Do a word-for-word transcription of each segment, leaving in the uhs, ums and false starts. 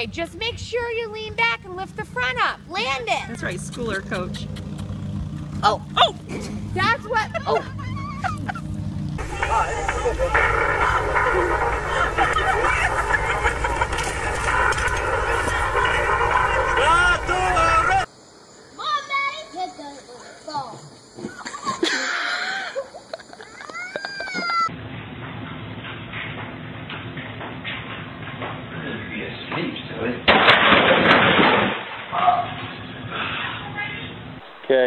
Okay, just make sure you lean back and lift the front up. Land it. That's right, schooler coach. Oh, oh! That's what, oh. Okay.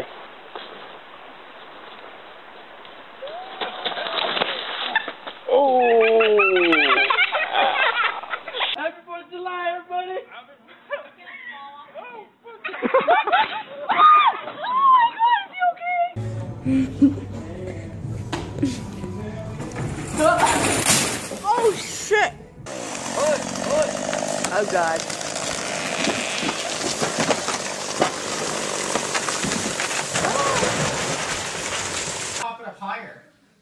Oh! Happy Fourth of July, everybody! Oh shit! Oh god. Pop it up higher.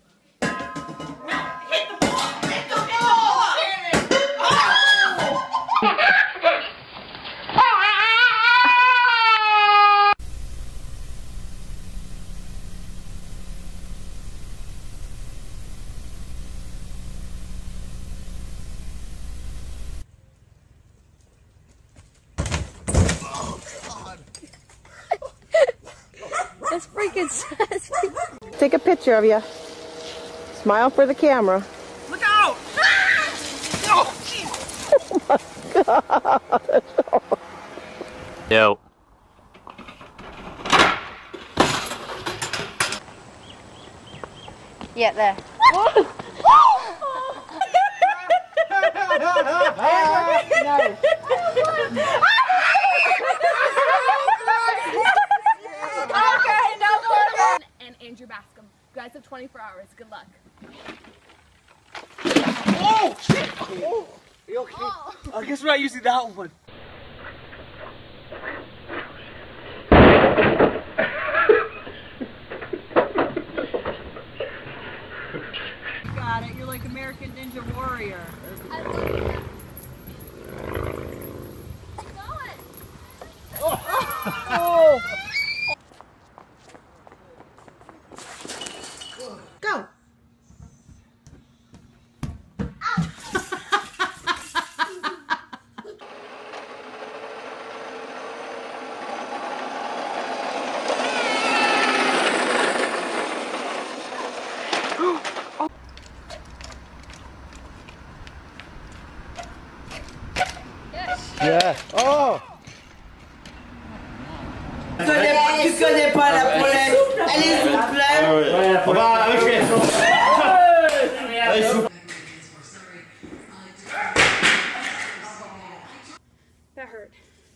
That's freaking sus. Take a picture of you. Smile for the camera. Look out! Oh, Oh my god. Yo. Yeah, there. nice. And Andrew Bascom. You guys have twenty-four hours. Good luck. Oh, shit! Oh, you okay? Oh. I guess we're not using that one. Got it. You're like American Ninja Warrior. Oh. Oh. Go. Yeah. Oh! Tu connais, tu connais pas la problème. Allez, s'il vous plaît. On va avec That hurt.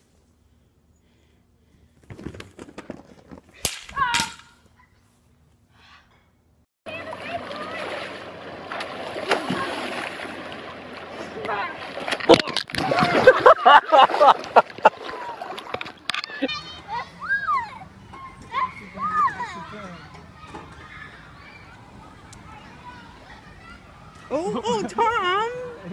Oh, oh, Tom!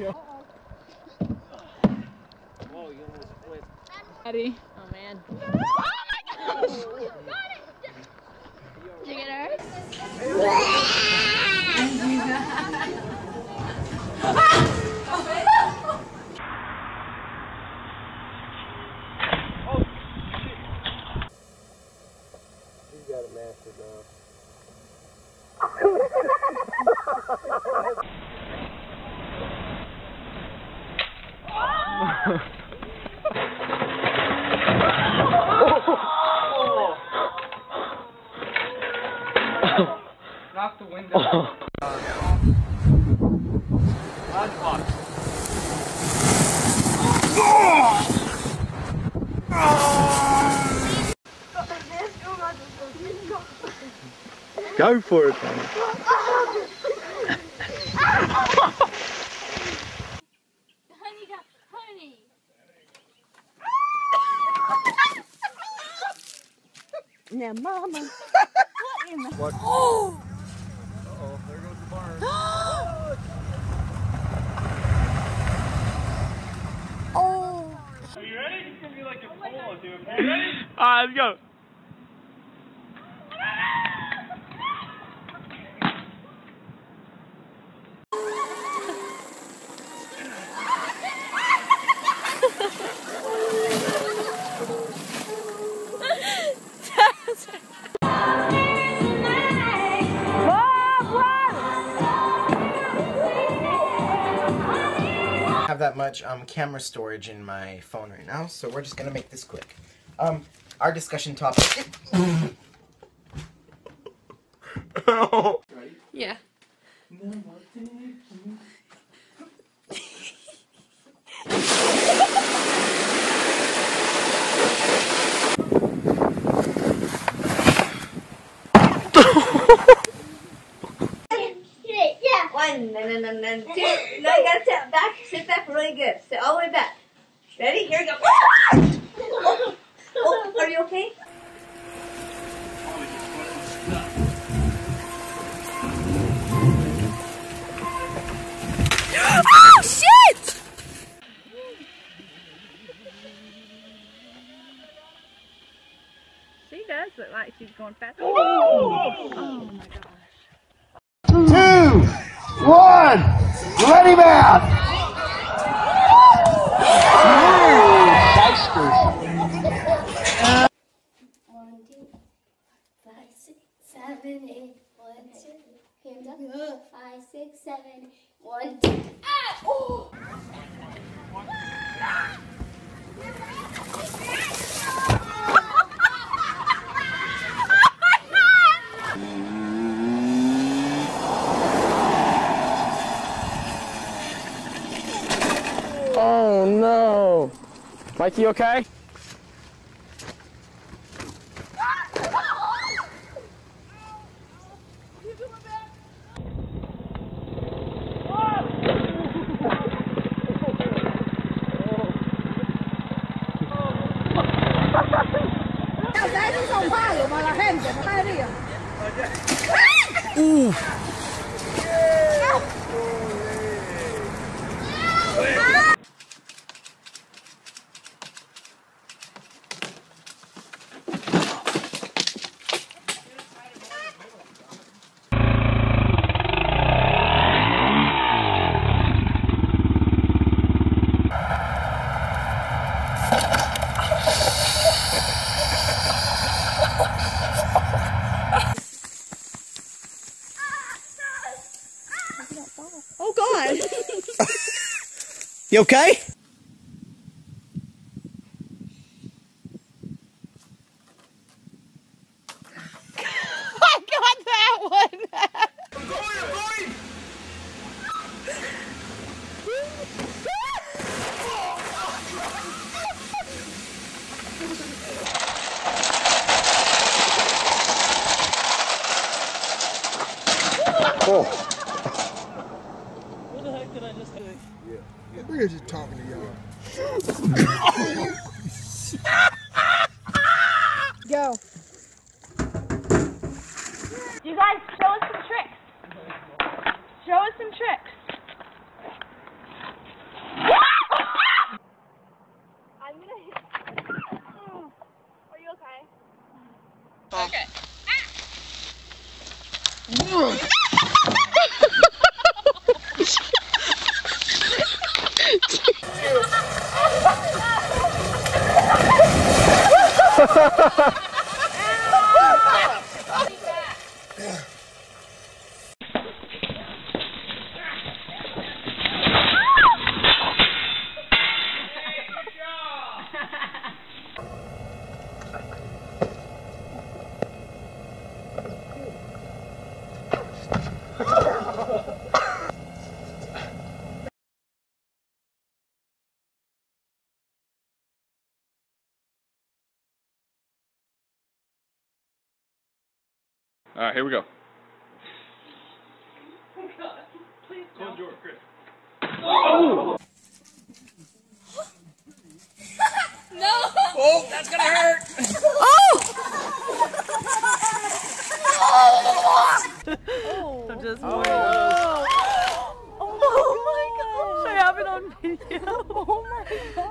Whoa, you almost split. Ready? Oh man. Oh my gosh! Got it! Did you get her? He's got it mastered now. Knock the window out. Go for it, man. Honey got honey. Now, Mama. What in the... What? Oh! Uh-oh, there goes the barn. Oh! let's go. Have that much um, camera storage in my phone right now, so we're just gonna make this quick. Um, our discussion topic. Yeah. One, and then, and then two. Now you gotta sit back, sit back really good. Sit all the way back. Ready? Here we go. Oh, oh, are you okay? Oh shit! She does look like she's going fast. Oh, oh my gosh. Two, one, let him out! One, two, five, six, seven, eight. One, two, hands up. Five, six, seven. One, two. Ah! Oh! Oh no. Mikey, okay? Ooh. Oh God! You okay? I got that one! I'm going, I'm going! Oh. What the heck did I just do? Yeah. We're just talking to y'all. Go. You guys, show us some tricks. Show us some tricks. I'm gonna hit. Are you okay? Okay. All right, here we go. No! Oh, that's gonna hurt! I'm just oh. Oh my gosh! I have it on video. Oh my god!